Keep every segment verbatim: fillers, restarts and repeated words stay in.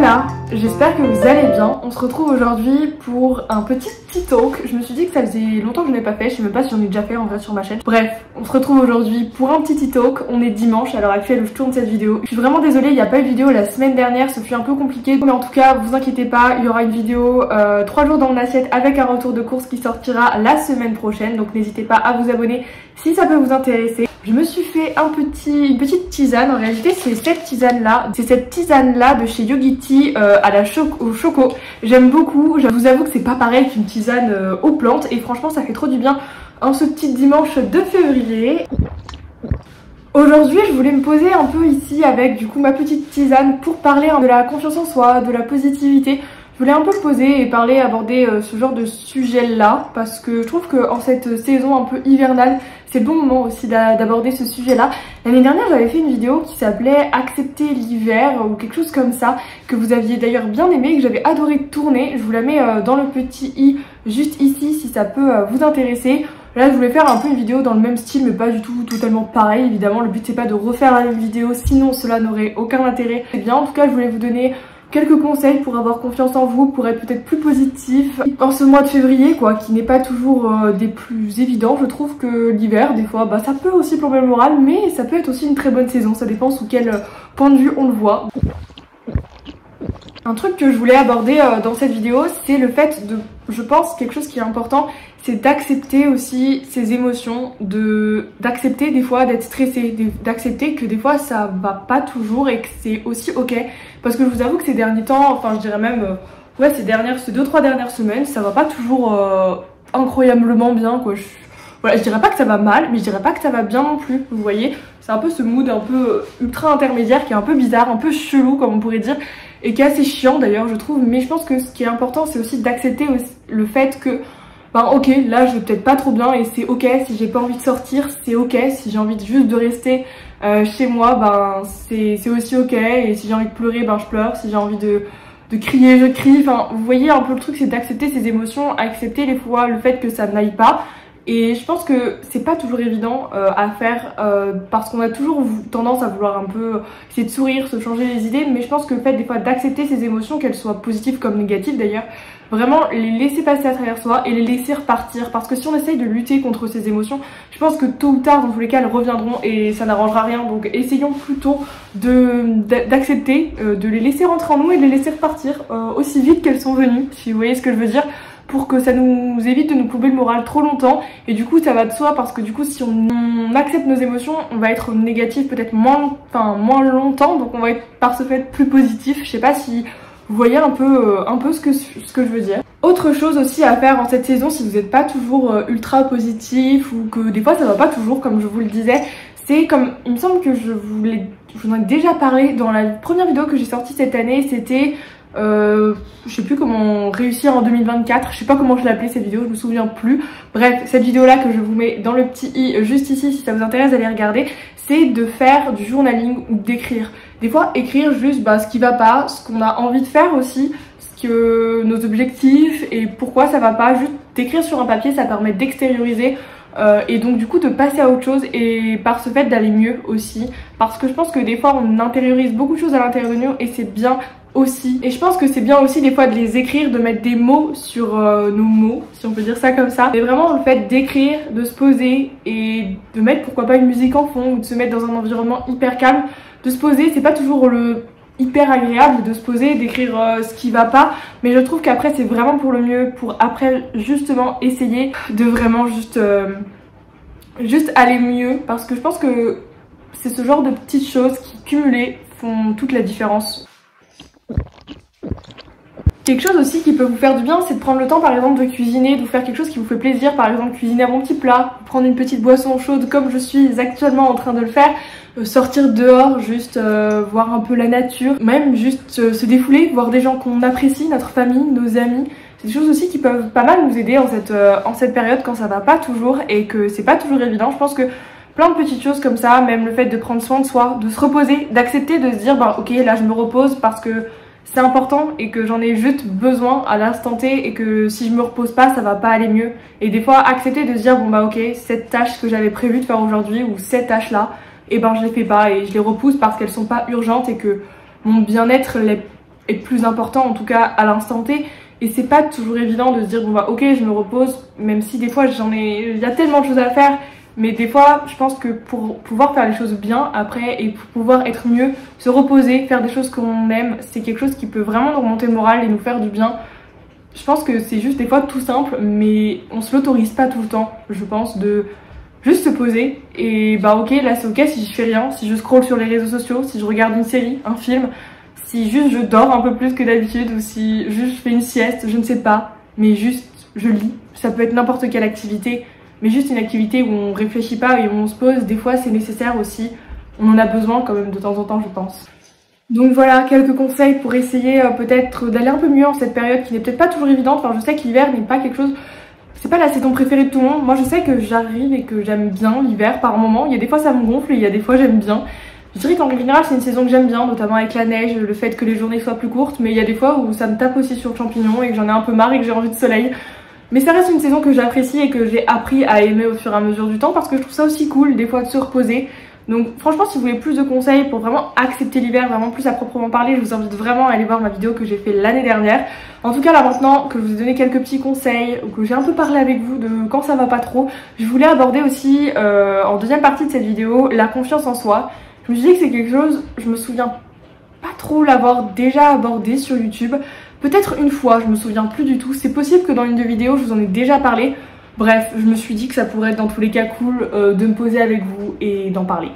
Voilà, j'espère que vous allez bien. On se retrouve aujourd'hui pour un petit petit talk. Je me suis dit que ça faisait longtemps que je n'ai pas fait, je sais même pas si j'en ai déjà fait en vrai sur ma chaîne. Bref, on se retrouve aujourd'hui pour un petit talk. On est dimanche à l'heure actuelle où je tourne cette vidéo. Je suis vraiment désolée, il n'y a pas eu de vidéo la semaine dernière, ce fut un peu compliqué. Mais en tout cas, vous inquiétez pas, il y aura une vidéo euh, trois jours dans mon assiette avec un retour de course qui sortira la semaine prochaine. Donc n'hésitez pas à vous abonner si ça peut vous intéresser. Je me suis fait un petit, une petite tisane. En réalité, c'est cette tisane là. C'est cette tisane là de chez Yogi Tea euh, à la cho au choco. J'aime beaucoup. Je vous avoue que c'est pas pareil qu'une tisane euh, aux plantes. Et franchement, ça fait trop du bien en ce petit dimanche de février. Aujourd'hui, je voulais me poser un peu ici avec du coup ma petite tisane pour parler hein, de la confiance en soi, de la positivité. Je voulais un peu poser et parler, aborder euh, ce genre de sujet là parce que je trouve qu'en cette saison un peu hivernale, c'est le bon moment aussi d'aborder ce sujet là. L'année dernière, j'avais fait une vidéo qui s'appelait Accepter l'hiver ou quelque chose comme ça, que vous aviez d'ailleurs bien aimé, que j'avais adoré tourner. Je vous la mets euh, dans le petit i juste ici si ça peut euh, vous intéresser. Là, je voulais faire un peu une vidéo dans le même style, mais pas du tout totalement pareil. Évidemment, le but c'est pas de refaire la même vidéo, sinon cela n'aurait aucun intérêt. Et bien, en tout cas, je voulais vous donner quelques conseils pour avoir confiance en vous, pour être peut-être plus positif en ce mois de février, quoi, qui n'est pas toujours euh, des plus évidents. Je trouve que l'hiver, des fois, bah, ça peut aussi plomber le moral, mais ça peut être aussi une très bonne saison. Ça dépend sous quel euh, point de vue on le voit. Un truc que je voulais aborder euh, dans cette vidéo, c'est le fait de, je pense, quelque chose qui est important, c'est d'accepter aussi ses émotions, de d'accepter des fois d'être stressé, d'accepter que des fois ça va pas toujours et que c'est aussi ok. Parce que je vous avoue que ces derniers temps, enfin je dirais même, euh, ouais ces dernières, ces deux trois dernières semaines, ça va pas toujours euh, incroyablement bien quoi. Je, voilà, je dirais pas que ça va mal, mais je dirais pas que ça va bien non plus, vous voyez. C'est un peu ce mood un peu ultra intermédiaire qui est un peu bizarre, un peu chelou comme on pourrait dire, et qui est assez chiant d'ailleurs je trouve. Mais je pense que ce qui est important c'est aussi d'accepter le fait que ben ok, là je vais peut-être pas trop bien et c'est ok si j'ai pas envie de sortir, c'est ok si j'ai envie de juste de rester euh, chez moi, ben c'est aussi ok. Et si j'ai envie de pleurer, ben je pleure, si j'ai envie de, de crier, je crie. Enfin vous voyez un peu le truc, c'est d'accepter ses émotions, accepter les fois le fait que ça n'aille pas. Et je pense que c'est pas toujours évident euh, à faire euh, parce qu'on a toujours tendance à vouloir un peu essayer de sourire, se changer les idées, mais je pense que le fait des fois d'accepter ses émotions, qu'elles soient positives comme négatives d'ailleurs, vraiment les laisser passer à travers soi et les laisser repartir, parce que si on essaye de lutter contre ces émotions, je pense que tôt ou tard dans tous les cas elles reviendront et ça n'arrangera rien. Donc essayons plutôt de d'accepter, euh, de les laisser rentrer en nous et de les laisser repartir euh, aussi vite qu'elles sont venues, si vous voyez ce que je veux dire, pour que ça nous évite de nous plomber le moral trop longtemps. Et du coup ça va de soi parce que du coup si on, on accepte nos émotions, on va être négatif peut-être moins, enfin, moins longtemps, donc on va être par ce fait plus positif. Je sais pas si vous voyez un peu, euh, un peu ce, que, ce que je veux dire. Autre chose aussi à faire en cette saison si vous n'êtes pas toujours euh, ultra positif ou que des fois ça va pas toujours comme je vous le disais, c'est comme, il me semble que je vous l'ai, je vous en ai déjà parlé dans la première vidéo que j'ai sortie cette année, c'était Euh, je sais plus comment réussir en deux mille vingt-quatre, je sais pas comment je l'ai appelée cette vidéo, je me souviens plus. Bref, cette vidéo là que je vous mets dans le petit i juste ici si ça vous intéresse d'aller regarder, c'est de faire du journaling ou d'écrire. Des fois écrire juste bah, ce qui va pas, ce qu'on a envie de faire aussi, ce que nos objectifs et pourquoi ça va pas. Juste d'écrire sur un papier, ça permet d'extérioriser Euh, et donc du coup de passer à autre chose et par ce fait d'aller mieux aussi, parce que je pense que des fois on intériorise beaucoup de choses à l'intérieur de nous et c'est bien aussi. Et je pense que c'est bien aussi des fois de les écrire, de mettre des mots sur euh, nos mots, si on peut dire ça comme ça. Mais vraiment le fait d'écrire, de se poser et de mettre pourquoi pas une musique en fond ou de se mettre dans un environnement hyper calme, de se poser, c'est pas toujours le hyper agréable de se poser, d'écrire euh, ce qui va pas, mais je trouve qu'après c'est vraiment pour le mieux, pour après justement essayer de vraiment juste euh, juste aller mieux, parce que je pense que c'est ce genre de petites choses qui cumulées font toute la différence. Quelque chose aussi qui peut vous faire du bien, c'est de prendre le temps par exemple de cuisiner, de vous faire quelque chose qui vous fait plaisir, par exemple cuisiner un bon petit plat, prendre une petite boisson chaude comme je suis actuellement en train de le faire, euh, sortir dehors, juste euh, voir un peu la nature, même juste euh, se défouler, voir des gens qu'on apprécie, notre famille, nos amis. C'est des choses aussi qui peuvent pas mal nous aider en cette, euh, en cette période quand ça va pas toujours et que c'est pas toujours évident. Je pense que plein de petites choses comme ça, même le fait de prendre soin de soi, de se reposer, d'accepter de se dire bah ok là je me repose parce que c'est important et que j'en ai juste besoin à l'instant T et que si je me repose pas ça va pas aller mieux. Et des fois accepter de se dire bon bah ok cette tâche que j'avais prévu de faire aujourd'hui ou cette tâche là, et ben je les fais pas et je les repousse parce qu'elles sont pas urgentes et que mon bien-être est plus important, en tout cas à l'instant T. Et c'est pas toujours évident de se dire bon bah ok je me repose, même si des fois j'en ai, il y a tellement de choses à faire. Mais des fois je pense que pour pouvoir faire les choses bien après et pour pouvoir être mieux, se reposer, faire des choses qu'on aime, c'est quelque chose qui peut vraiment nous remonter le moral et nous faire du bien. Je pense que c'est juste des fois tout simple, mais on se l'autorise pas tout le temps, je pense, de juste se poser et bah ok là c'est ok si je fais rien, si je scrolle sur les réseaux sociaux, si je regarde une série, un film, si juste je dors un peu plus que d'habitude ou si juste je fais une sieste, je ne sais pas, mais juste je lis. Ça peut être n'importe quelle activité, mais juste une activité où on réfléchit pas et où on se pose, des fois c'est nécessaire aussi, on en a besoin quand même de temps en temps je pense. Donc voilà, quelques conseils pour essayer euh, peut-être d'aller un peu mieux en cette période qui n'est peut-être pas toujours évidente. Enfin je sais que l'hiver n'est pas quelque chose, c'est pas la saison préférée de tout le monde. Moi je sais que j'arrive et que j'aime bien l'hiver par moment, il y a des fois ça me gonfle et il y a des fois j'aime bien. Je dirais qu'en général c'est une saison que j'aime bien, notamment avec la neige, le fait que les journées soient plus courtes, mais il y a des fois où ça me tape aussi sur le champignon et que j'en ai un peu marre et que j'ai envie de soleil. Mais ça reste une saison que j'apprécie et que j'ai appris à aimer au fur et à mesure du temps parce que je trouve ça aussi cool des fois de se reposer. Donc franchement si vous voulez plus de conseils pour vraiment accepter l'hiver, vraiment plus à proprement parler, je vous invite vraiment à aller voir ma vidéo que j'ai fait l'année dernière. En tout cas là maintenant que je vous ai donné quelques petits conseils, ou que j'ai un peu parlé avec vous de quand ça va pas trop, je voulais aborder aussi euh, en deuxième partie de cette vidéo la confiance en soi. Je me suis dit que c'est quelque chose, je me souviens pas trop l'avoir déjà abordé sur YouTube. Peut-être une fois, je me souviens plus du tout. C'est possible que dans une de vidéos je vous en ai déjà parlé. Bref, je me suis dit que ça pourrait être dans tous les cas cool euh, de me poser avec vous et d'en parler.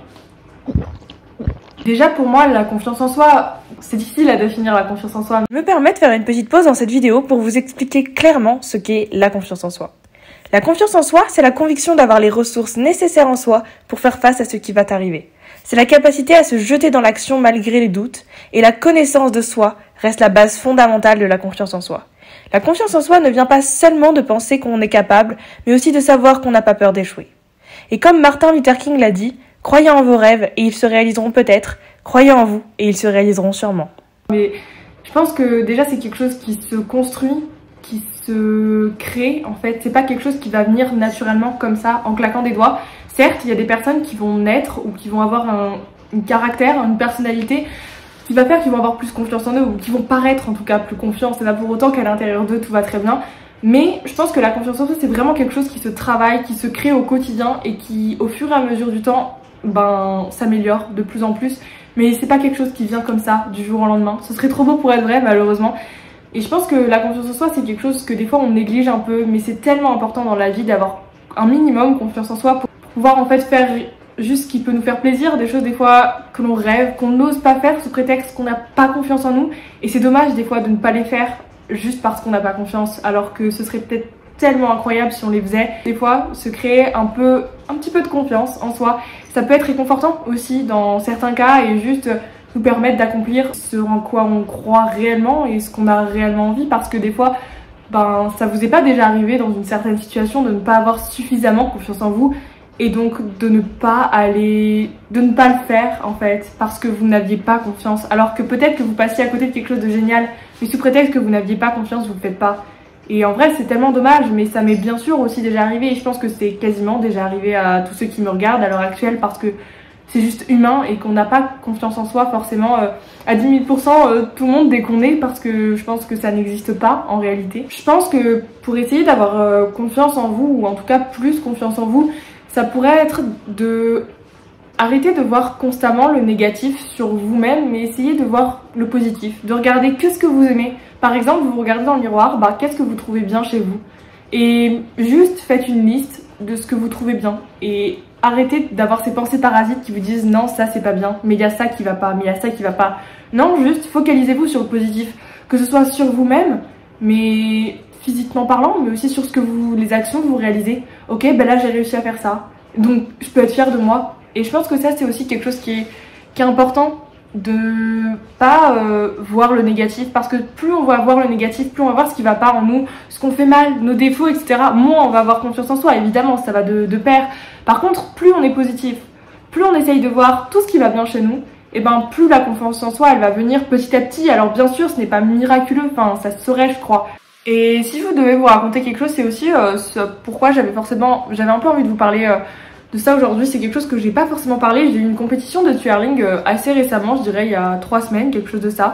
Déjà pour moi, la confiance en soi, c'est difficile à définir la confiance en soi. Je me permets de faire une petite pause dans cette vidéo pour vous expliquer clairement ce qu'est la confiance en soi. La confiance en soi, c'est la conviction d'avoir les ressources nécessaires en soi pour faire face à ce qui va t'arriver. C'est la capacité à se jeter dans l'action malgré les doutes, et la connaissance de soi reste la base fondamentale de la confiance en soi. La confiance en soi ne vient pas seulement de penser qu'on est capable, mais aussi de savoir qu'on n'a pas peur d'échouer. Et comme Martin Luther King l'a dit, croyez en vos rêves et ils se réaliseront peut-être, croyez en vous et ils se réaliseront sûrement. Mais je pense que déjà c'est quelque chose qui se construit, qui se crée en fait, c'est pas quelque chose qui va venir naturellement comme ça en claquant des doigts. Certes, il y a des personnes qui vont naître ou qui vont avoir un, un caractère, une personnalité qui va faire qu'ils vont avoir plus confiance en eux ou qui vont paraître en tout cas plus confiants. C'est pas pour autant qu'à l'intérieur d'eux tout va très bien. Mais je pense que la confiance en soi c'est vraiment quelque chose qui se travaille, qui se crée au quotidien et qui au fur et à mesure du temps ben, s'améliore de plus en plus. Mais c'est pas quelque chose qui vient comme ça du jour au lendemain. Ce serait trop beau pour être vrai malheureusement. Et je pense que la confiance en soi c'est quelque chose que des fois on néglige un peu, mais c'est tellement important dans la vie d'avoir un minimum confiance en soi pour pouvoir en fait faire juste ce qui peut nous faire plaisir, des choses des fois que l'on rêve, qu'on n'ose pas faire sous prétexte qu'on n'a pas confiance en nous. Et c'est dommage des fois de ne pas les faire juste parce qu'on n'a pas confiance, alors que ce serait peut-être tellement incroyable si on les faisait. Des fois, se créer un peu, un petit peu de confiance en soi, ça peut être réconfortant aussi dans certains cas et juste nous permettre d'accomplir ce en quoi on croit réellement et ce qu'on a réellement envie, parce que des fois, ben, ça vous est pas déjà arrivé dans une certaine situation de ne pas avoir suffisamment confiance en vous et donc de ne pas aller, de ne pas le faire en fait parce que vous n'aviez pas confiance, alors que peut-être que vous passiez à côté de quelque chose de génial, mais sous prétexte que vous n'aviez pas confiance, vous le faites pas. Et en vrai c'est tellement dommage, mais ça m'est bien sûr aussi déjà arrivé et je pense que c'est quasiment déjà arrivé à tous ceux qui me regardent à l'heure actuelle, parce que c'est juste humain et qu'on n'a pas confiance en soi forcément euh, à dix mille pour cent euh, tout le monde dès qu'on est, parce que je pense que ça n'existe pas en réalité. Je pense que pour essayer d'avoir euh, confiance en vous, ou en tout cas plus confiance en vous, ça pourrait être de arrêter de voir constamment le négatif sur vous-même, mais essayer de voir le positif, de regarder que ce que vous aimez. Par exemple, vous vous regardez dans le miroir, bah, qu'est-ce que vous trouvez bien chez vous? Et juste faites une liste de ce que vous trouvez bien et arrêtez d'avoir ces pensées parasites qui vous disent non, ça c'est pas bien, mais il y a ça qui va pas, mais il y a ça qui va pas. Non, juste focalisez-vous sur le positif, que ce soit sur vous-même, mais physiquement parlant, mais aussi sur ce que vous, les actions que vous réalisez. Ok, ben là j'ai réussi à faire ça, donc je peux être fière de moi. Et je pense que ça c'est aussi quelque chose qui est, qui est important, de pas euh, voir le négatif, parce que plus on va voir le négatif, plus on va voir ce qui va pas en nous, ce qu'on fait mal, nos défauts, et cetera. Moins on va avoir confiance en soi, évidemment, ça va de, de pair. Par contre, plus on est positif, plus on essaye de voir tout ce qui va bien chez nous, et ben plus la confiance en soi elle va venir petit à petit. Alors bien sûr ce n'est pas miraculeux, enfin ça se saurait je crois. Et si je devais vous raconter quelque chose, c'est aussi euh, ce, pourquoi j'avais forcément, j'avais un peu envie de vous parler euh, de ça aujourd'hui. C'est quelque chose que j'ai pas forcément parlé. J'ai eu une compétition de twirling euh, assez récemment, je dirais il y a trois semaines, quelque chose de ça.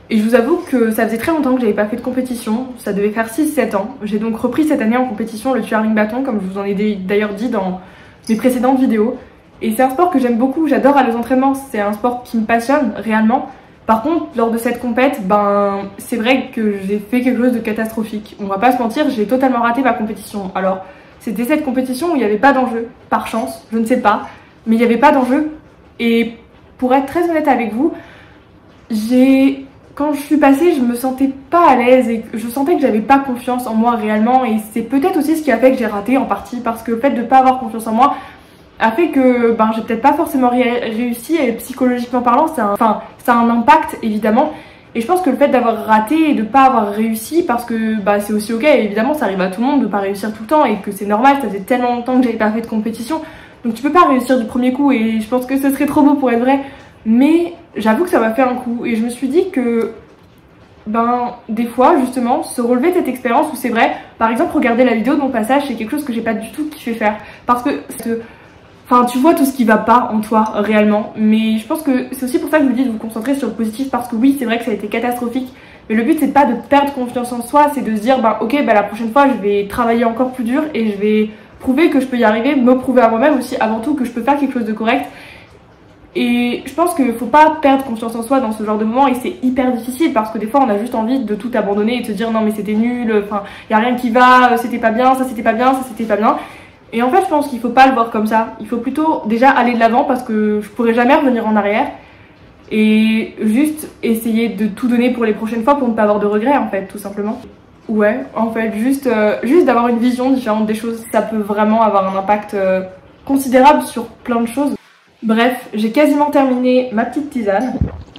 Et je vous avoue que ça faisait très longtemps que j'avais pas fait de compétition, ça devait faire six sept ans. J'ai donc repris cette année en compétition le tuarling bâton, comme je vous en ai d'ailleurs dit dans mes précédentes vidéos. Et c'est un sport que j'aime beaucoup, j'adore aller aux entraînements, c'est un sport qui me passionne réellement. Par contre, lors de cette compète, ben, c'est vrai que j'ai fait quelque chose de catastrophique. On va pas se mentir, j'ai totalement raté ma compétition. Alors, c'était cette compétition où il n'y avait pas d'enjeu, par chance, je ne sais pas, mais il n'y avait pas d'enjeu. Et pour être très honnête avec vous, j'ai... quand je suis passée, je me sentais pas à l'aise et je sentais que j'avais pas confiance en moi réellement. Et c'est peut-être aussi ce qui a fait que j'ai raté en partie, parce que le fait de pas avoir confiance en moi a fait que ben, j'ai peut-être pas forcément ré réussi, et psychologiquement parlant, ça a, un, enfin, ça a un impact évidemment. Et je pense que le fait d'avoir raté et de pas avoir réussi, parce que bah, c'est aussi ok, évidemment ça arrive à tout le monde de pas réussir tout le temps et que c'est normal, ça faisait tellement longtemps que j'avais pas fait de compétition, donc tu peux pas réussir du premier coup et je pense que ce serait trop beau pour être vrai. Mais j'avoue que ça m'a fait un coup et je me suis dit que ben des fois justement se relever de cette expérience où c'est vrai, par exemple regarder la vidéo de mon passage, c'est quelque chose que j'ai pas du tout kiffé faire, parce que enfin tu vois tout ce qui va pas en toi réellement. Mais je pense que c'est aussi pour ça que je vous dis de vous concentrer sur le positif, parce que oui c'est vrai que ça a été catastrophique, mais le but c'est pas de perdre confiance en soi, c'est de se dire bah ok bah la prochaine fois je vais travailler encore plus dur et je vais prouver que je peux y arriver, me prouver à moi-même aussi avant tout que je peux faire quelque chose de correct. Et je pense qu'il faut pas perdre confiance en soi dans ce genre de moment, et c'est hyper difficile parce que des fois on a juste envie de tout abandonner et de se dire non mais c'était nul, enfin y a rien qui va, c'était pas bien, ça c'était pas bien, ça c'était pas bien. Et en fait je pense qu'il faut pas le voir comme ça, il faut plutôt déjà aller de l'avant, parce que je pourrais jamais revenir en arrière, et juste essayer de tout donner pour les prochaines fois pour ne pas avoir de regrets en fait, tout simplement. Ouais, en fait juste, euh, juste d'avoir une vision différente des choses, ça peut vraiment avoir un impact euh, considérable sur plein de choses. Bref, j'ai quasiment terminé ma petite tisane.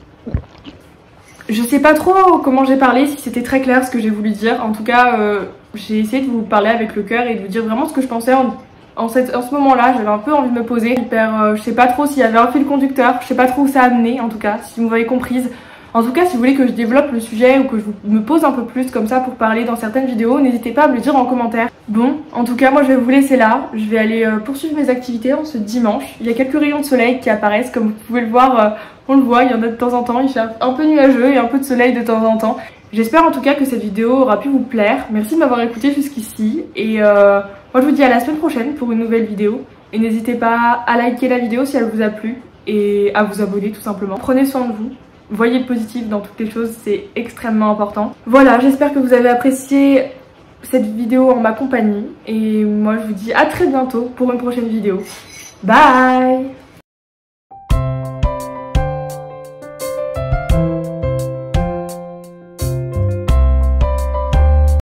Je sais pas trop comment j'ai parlé, si c'était très clair ce que j'ai voulu dire. En tout cas, euh, j'ai essayé de vous parler avec le cœur et de vous dire vraiment ce que je pensais en, en, cette, en ce moment-là. J'avais un peu envie de me poser. Hyper, euh, je sais pas trop s'il y avait un fil conducteur, je sais pas trop où ça a amené en tout cas, si vous m'avez comprise. En tout cas, si vous voulez que je développe le sujet ou que je me pose un peu plus comme ça pour parler dans certaines vidéos, n'hésitez pas à me le dire en commentaire. Bon, en tout cas, moi je vais vous laisser là. Je vais aller euh, poursuivre mes activités en ce dimanche. Il y a quelques rayons de soleil qui apparaissent, comme vous pouvez le voir, euh, on le voit, il y en a de temps en temps. Il fait un peu nuageux et un peu de soleil de temps en temps. J'espère en tout cas que cette vidéo aura pu vous plaire. Merci de m'avoir écouté jusqu'ici. Et euh, moi je vous dis à la semaine prochaine pour une nouvelle vidéo. Et n'hésitez pas à liker la vidéo si elle vous a plu et à vous abonner tout simplement. Prenez soin de vous. Voyez le positif dans toutes les choses, c'est extrêmement important. Voilà, j'espère que vous avez apprécié cette vidéo en ma compagnie. Et moi, je vous dis à très bientôt pour une prochaine vidéo. Bye!